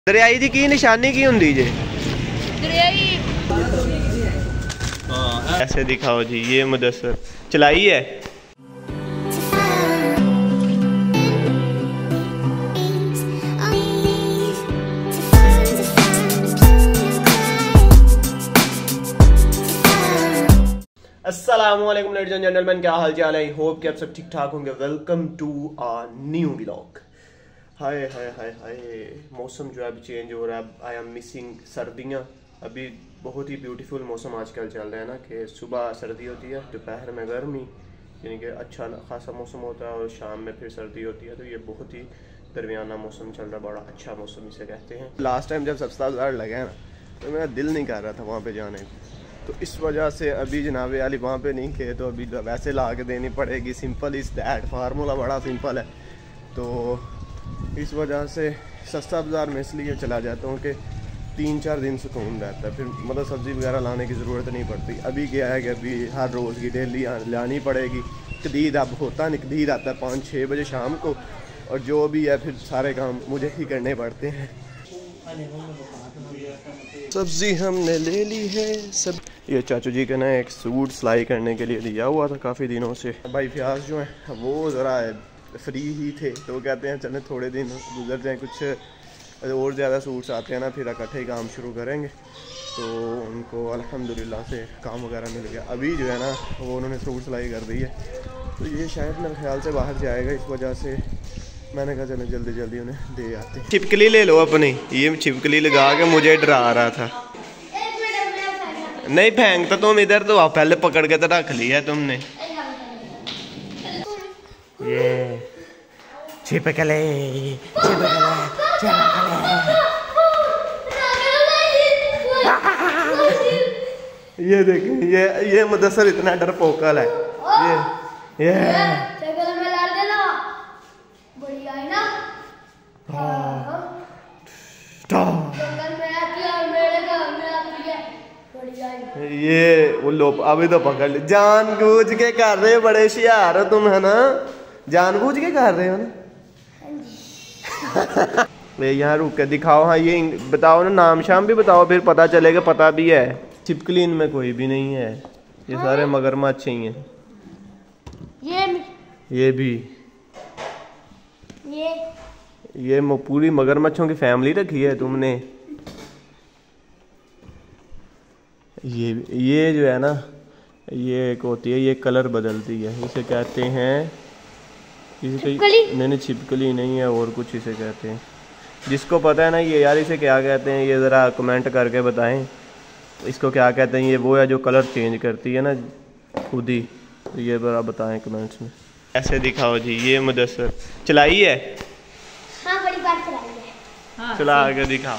दरियाई दी की निशानी की हुंदी जे? ऐसे दिखाओ जी। ये मुदस्सर चलाई है। अस्सलामुअलैकुम लेडीज एंड जेंटलमैन, क्या हाल चाल है? आई होप कि आप सब ठीक ठाक होंगे। Welcome to a new vlog. Hi hi hi hi, मौसम जो है अभी चेंज हो रहा है। आई एम मिसिंग सर्दियाँ। अभी बहुत ही ब्यूटीफुल मौसम आजकल चल रहा है ना, कि सुबह सर्दी होती है, दोपहर में गर्मी, यानी कि अच्छा खासा मौसम होता है, और शाम में फिर सर्दी होती है। तो ये बहुत ही दरमियाना मौसम चल रहा है, बड़ा अच्छा मौसम इसे कहते हैं। लास्ट टाइम जब सस्ता बाजार लगा ना, तो मेरा दिल नहीं कर रहा था वहाँ पर जाने को, तो इस वजह से अभी जनाब वाली वहाँ पे नहीं खे, तो अभी वैसे ला के देनी पड़ेगी। सिंपल इज़ दैट, फार्मूला बड़ा सिंपल है। तो इस वजह से सस्ता बाज़ार में इसलिए चला जाता हूँ कि 3-4 दिन सुकून रहता है, फिर मतलब सब्ज़ी वगैरह लाने की ज़रूरत नहीं पड़ती। अभी क्या है कि अभी हर रोज़ की डेली लानी पड़ेगी। कदीर अब होता नहीं, कदीर आता है 5-6 बजे शाम को, और जो भी है फिर सारे काम मुझे ही करने पड़ते हैं। सब्ज़ी हमने ले ली है सब। ये चाचू जी का ना एक सूट सिलाई करने के लिए दिया हुआ था काफ़ी दिनों से। भाई फ्याज जो है वो ज़रा फ्री ही थे, तो कहते हैं चलें थोड़े दिन गुजर जाएं, कुछ और ज़्यादा सूट्स आते हैं ना, फिर इकट्ठे ही काम शुरू करेंगे। तो उनको अल्हम्दुलिल्लाह से काम वगैरह मिल गया। अभी जो है ना वो उन्होंने सूट सिलाई कर दी है, तो ये शायद मेरे ख्याल से बाहर जाएगा। इस वजह से मैंने कहा चलो जल्दी जल्दी उन्हें दे आते हैं। छिपकली ले लो अपनी। ये छिपकली लगा के मुझे डरा रहा था। नहीं फेंकता तुम इधर, तो आप पहले पकड़ के तो रख लिया है तुमने। ये छिपकली ये देखें, ये मुदस्सर इतना डरपोकल है। ये ये वो लो, अभी तो पकड़ ली। जानबूझ के कर रहे हो, बड़े होशियार हो तुम, है ना? जानबूझ के कर रहे हो ना? वे यहाँ रुक के दिखाओ। हाँ ये बताओ ना, नाम शाम भी बताओ, फिर पता चलेगा पता भी है। छिपकली इनमें कोई भी नहीं है, ये सारे मगरमच्छ ही हैं। ये भी ये पूरी मगरमच्छों की फैमिली रखी है तुमने। ये जो है ना, ये एक होती है, ये कलर बदलती है, इसे कहते हैं, नहीं छिपकली नहीं है, और कुछ इसे कहते हैं। जिसको पता है ना ये यार इसे क्या कहते हैं, ये ज़रा कमेंट करके बताएं इसको क्या कहते हैं। ये वो है जो कलर चेंज करती है ना खुद ही, तो ये ज़रा बताएं कमेंट्स में। ऐसे दिखाओ जी। ये मुदस्सर चलाई है। हाँ, बड़ी बार चलाई है। हाँ, चला आगे दिखा।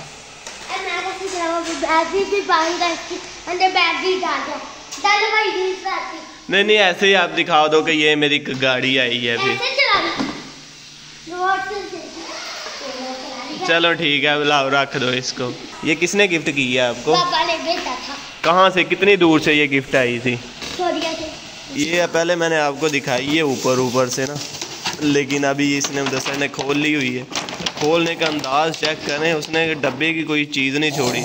नहीं ऐसे ही आप दिखा दो कि ये मेरी गाड़ी आई है। फिर चलो ठीक है, लाओ रख दो इसको। ये किसने गिफ्ट की है आपको? पापा ने भेजा था। कहाँ से, कितनी दूर से ये गिफ्ट आई थी? कोरिया से। ये पहले मैंने आपको दिखाई है ऊपर से ना, लेकिन अभी इसने मुदस्सर ने खोल ली हुई है। खोलने का अंदाज चेक करें, उसने डब्बे की कोई चीज़ नहीं छोड़ी,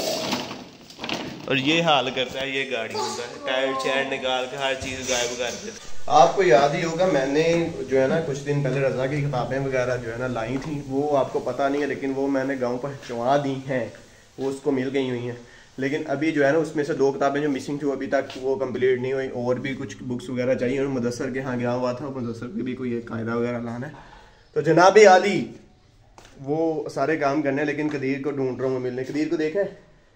और ये हाल करता है ये गाड़ी का। टायर चैर निकाल के हर चीज़ गायब कर देता। आपको याद ही होगा मैंने जो है ना कुछ दिन पहले रज़ा की किताबें वगैरह जो है ना लाई थी, वो आपको पता नहीं है, लेकिन वो मैंने गांव पहुँचवा दी हैं, वो उसको मिल गई हुई हैं। लेकिन अभी जो है ना उसमें से 2 किताबें जो मिसिंग थी अभी तक वो कंप्लीट नहीं हुई, और भी कुछ बुक्स वगैरह चाहिए। और मुदस्सर के यहाँ गया हुआ था, मुदस्सर के भी कोई एक कायदा वगैरह लाना है। तो जनाब आली वो सारे काम करने, लेकिन कदीर को ढूंढ रहा हूँ मिलने। कदीर को देखे,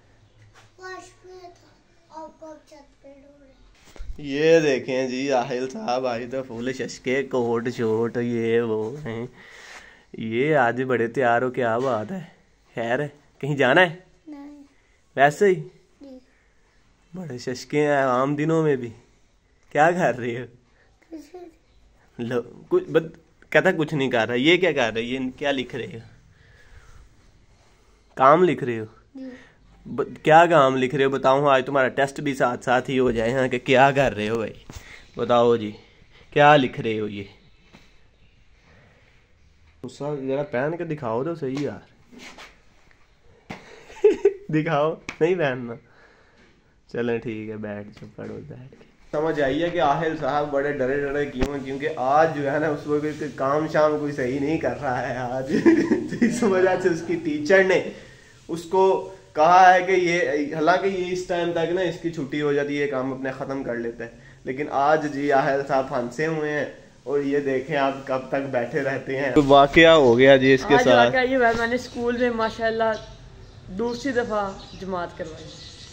ये देखें जी आहिल साहब आई तो फुल शशके कोट शोट ये वो हैं। ये आज बड़े तैयार हो, क्या बात है? खैर है, कहीं जाना है? नहीं। वैसे ही बड़े शशके हैं आम दिनों में भी। क्या कर रही हो? लो कुछ कहता कुछ नहीं कर रहा। ये क्या कर रही है? ये क्या लिख रहे हो? काम लिख रहे हो? क्या काम लिख रहे हो बताओ? आज तुम्हारा टेस्ट भी साथ साथ ही हो जाए। हाँ कि क्या कर रहे हो भाई, बताओ जी क्या लिख रहे हो? ये जरा पहन के दिखाओ तो सही यार। दिखाओ, नहीं पहनना। चलो ठीक है, बैठ जाओ, पढ़ो बैठ के। समझ आई है कि आहिल साहब बड़े डरे डरे क्यों हैं, क्योंकि आज जो है ना उसको कोई काम शाम कोई सही नहीं कर रहा है आज। इस वजह से उसकी टीचर ने उसको कहा है कि ये, हालांकि ये इस टाइम तक ना इसकी छुट्टी हो जाती है, काम अपने ख़त्म कर लेते हैं, लेकिन आज जी आहिल साहब फंसे हुए हैं और ये देखें आप कब तक बैठे रहते हैं। तो वाकया हो गया जी इसके साथ। ये मैंने स्कूल में माशाल्लाह दूसरी दफ़ा जमात करवाई।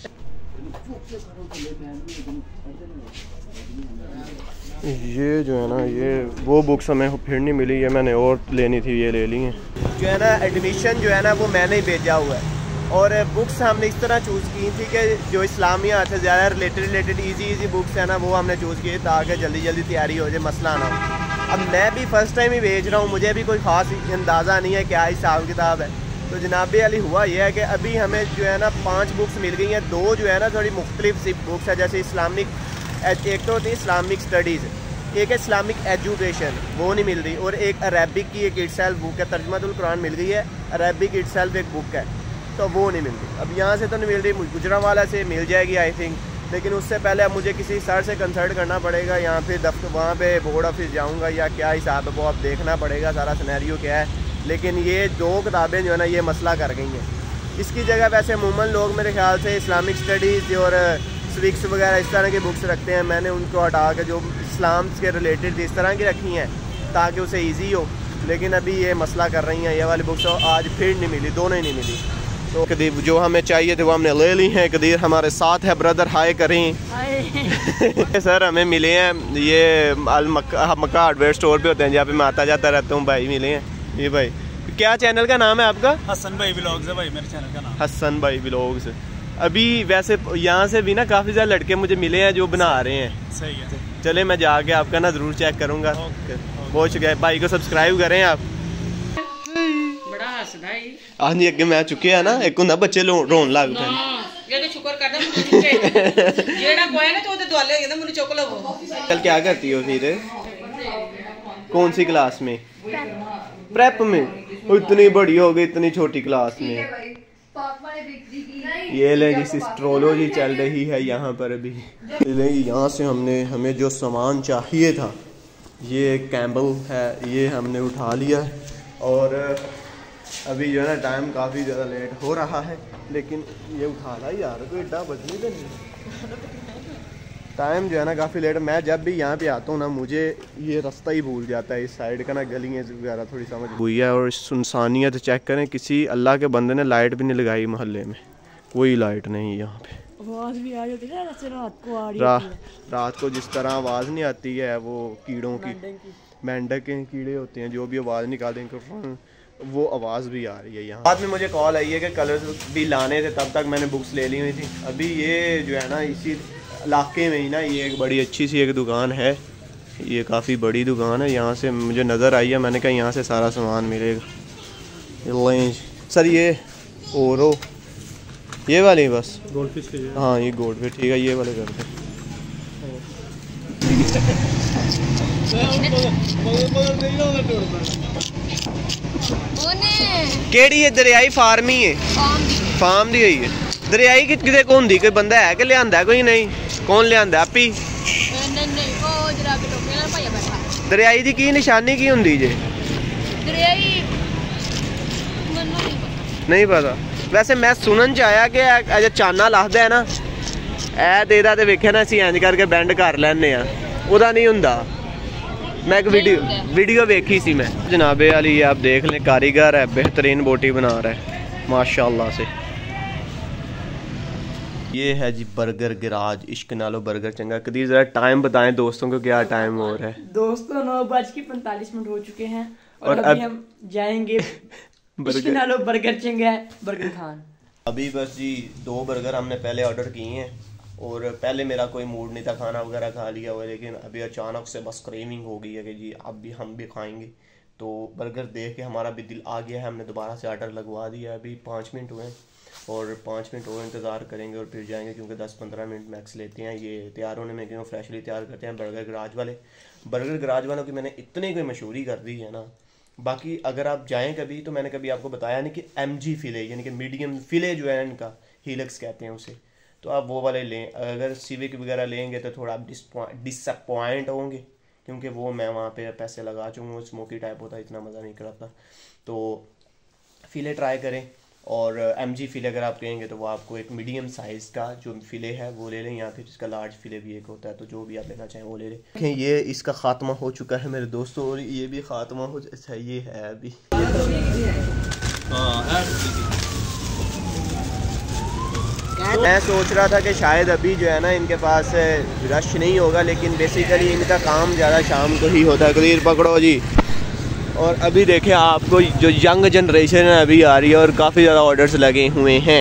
ये जो है ना, ये वो बुक्स हमें फिर नहीं मिली है, मैंने और लेनी थी, ये ले ली हैं। जो है ना एडमिशन जो है ना वो मैंने ही भेजा हुआ है, और बुक्स हमने इस तरह चूज़ की थी कि जो इस्लामियात से ज़्यादा रिलेटेड इजी बुक्स है ना वो हमने चूज़ किए ताकि जल्दी जल्दी तैयारी हो जाए, मसला ना हो। अब मैं भी फ़र्स्ट टाइम ही भेज रहा हूँ, मुझे भी कोई ख़ास अंदाज़ा नहीं है क्या हिसाब किताब है। तो जनाब वाली हुआ यह है कि अभी हमें जो है ना 5 बुक्स मिल गई हैं। 2 जो है ना थोड़ी मुख्तलिफ सी बुक्स है, जैसे इस्लामिक, एक तो होती है इस्लामिक स्टडीज़, एक है इस्लामिक एजुकेशन, वो नहीं मिल रही, और एक अरबिक की एक इटसेल्फ बुक है, तर्जुमातुल कुरान मिल गई है, अरबिक इटसेल्फ एक बुक है, तो वो नहीं मिल रही। अब यहाँ से तो नहीं मिल रही, गुजरांवाला से मिल जाएगी आई थिंक, लेकिन उससे पहले अब मुझे किसी सर से कंसल्ट करना पड़ेगा, यहाँ पे दफ्तर वहाँ पे बोर्ड ऑफिस जाऊँगा या क्या हिसाब है वो अब देखना पड़ेगा, सारा सिनेरियो क्या है। लेकिन ये 2 किताबें जो है ना ये मसला कर गई हैं। इसकी जगह वैसे अमूमन लोग मेरे ख्याल से इस्लामिक स्टडीज़ और स्विक्स वगैरह इस तरह की बुक्स रखते हैं, मैंने उनको हटा के जो इस्लाम के रिलेटेड इस तरह की रखी हैं ताकि उसे ईजी हो। लेकिन अभी ये मसला कर रही हैं, ये वाली बुक्स आज फिर नहीं मिली, दोनों ही नहीं मिली। तो कदीर जो हमें चाहिए थे वो हमने ले ली हैं। कदीर हमारे साथ है, ब्रदर हाय करें। सर हमें मिले हैं, ये मक्का हार्डवेयर स्टोर पे होते हैं जहाँ पे मैं आता जाता रहता हूँ, भाई मिले हैं। ये भाई क्या चैनल का नाम है आपका? हसन भाई व्लॉग्स है भाई मेरे चैनल का नाम। हसन भाई व्लॉग्स। अभी वैसे यहाँ से भी ना काफ़ी ज़्यादा लड़के मुझे मिले हैं जो बना रहे हैं। सही है, चले मैं जाके आपका ना ज़रूर चेक करूँगा। बहुत शुक्रिया, भाई को सब्सक्राइब करें आप। बड़ा हसदा है। हाँ जी, अगे मैं चुके हैं ना, एक होंदा बच्चे रोन लग पे। ये तो शुक्र करदा मुझे चुके जेड़ा कोई ना तो ओदे दुआले हो गए मुझे चुक लो। कल क्या करती हो फिर? कौन सी क्लास में? प्रेप में? इतनी बड़ी हो गई, इतनी छोटी क्लास में। ये ले जिस एस्ट्रोलॉजी चल रही है यहाँ पर अभी। यहाँ से हमें जो सामान चाहिए था, ये कैम्बल है, ये हमने उठा लिया है। और अभी जो है ना टाइम काफ़ी ज़्यादा लेट हो रहा है, लेकिन ये उठा ला यार, कोई एड्डा बजने तो नहीं। टाइम जो है ना काफ़ी लेट। मैं जब भी यहाँ पे आता हूँ ना मुझे ये रास्ता ही भूल जाता है, इस साइड का ना गलियाँ वगैरह थोड़ी समझ हुई है। और सुनसानियत चेक करें, किसी अल्लाह के बंदे ने लाइट भी नहीं लगाई मोहल्ले में, कोई लाइट नहीं यहाँ पे। आवाज़ भी आ जाती है रात को, आ रही रात को जिस तरह आवाज़ नहीं आती है वो कीड़ों की, मेंढक के कीड़े होते हैं जो भी आवाज़ निकालते, वो आवाज़ भी आ रही है यहाँ। बाद में मुझे कॉल आई है कि कलर्स भी लाने थे, तब तक मैंने बुक्स ले ली हुई थी। अभी ये जो है ना इसी इलाके में ही ना ये एक बड़ी अच्छी सी एक दुकान है, ये काफ़ी बड़ी दुकान है, यहाँ से मुझे नज़र आई है, मैंने कहा यहाँ से सारा सामान मिलेगा। सर ये ओरो ये वाली बस गोल्ड फिश के, हाँ ये गोल्ड फिश ठीक है, ये वाले कर दे। केड़ी है? दरियाई फार्म ही है, फार्म दी हुई है। दरियाई कितने को होंदी? कोई बंदा है कि लियांदा? कोई नहीं, कौन लियांदा? आप ही? दरियाई दी की निशानी की होंदी जे? नहीं पता। वैसे मैं सुनन च आया कि अजे चाना लाखदा है ना ऐ देदा ते वेखे ना असीं इंज करके बेंड कर लैने आ, ओदा नहीं हुंदा। मैं एक वीडियो देखी सी मैं। जनाबे वाली आप देख लें, कारीगर है, बेहतरीन बोटी बना रहा है माशाल्लाह से। ये है जी बर्गर गराज, इश्क नालो बर्गर चंगा। कदीर जरा टाइम बताएं दोस्तों को, क्या टाइम हो रहा है? दोस्तों 9:45 हो चुके हैं और अभी हम जाएंगे इश्क नालो बर्गर चंगा बर्गर खान। अभी बस जी 2 बर्गर हमने पहले ऑर्डर किए हैं, और पहले मेरा कोई मूड नहीं था, खाना वगैरह खा लिया हुआ, लेकिन अभी अचानक से बस क्रेविंग हो गई है कि जी अब भी हम भी खाएंगे। तो बर्गर देख के हमारा भी दिल आ गया है, हमने दोबारा से ऑर्डर लगवा दिया है। अभी 5 मिनट हुए और 5 मिनट और इंतज़ार करेंगे और फिर जाएंगे, क्योंकि 10-15 मिनट मैक्स लेते हैं ये तैयार होने में, क्यों फ्रेशली तैयार करते हैं बर्गर गराज वाले। बर्गर गराज वालों की मैंने इतनी कोई मशहूरी कर दी है ना। बाकी अगर आप जाएँ कभी, तो मैंने कभी आपको बताया नहीं कि MG फ़िले यानी कि मीडियम फ़िले जो है इनका हीलक्स कहते हैं उसे, तो आप वो वाले लें। अगर सिविक वगैरह लेंगे तो थोड़ा आप डिसअपॉइंट होंगे, क्योंकि वो मैं वहाँ पे पैसे लगा चुका हूँ, स्मोकी टाइप होता है, इतना मज़ा नहीं कराता। तो फ़िले ट्राई करें, और MG फ़िले अगर आप कहेंगे तो वो आपको एक मीडियम साइज़ का जो फ़िले है वो ले लें, या फिर इसका लार्ज फ़िले भी एक होता है, तो जो भी आप लेना चाहें वो ले लें। देखें ये इसका ख़ात्मा हो चुका है मेरे दोस्तों, और ये भी ख़ात्मा हो, अच्छा ये है अभी। मैं सोच रहा था कि शायद अभी जो है ना इनके पास रश नहीं होगा, लेकिन बेसिकली इनका काम ज़्यादा शाम को ही होता है। कलीर पकड़ो जी। और अभी देखें आपको जो यंग जनरेशन है अभी आ रही है, और काफ़ी ज़्यादा ऑर्डर्स लगे हुए हैं।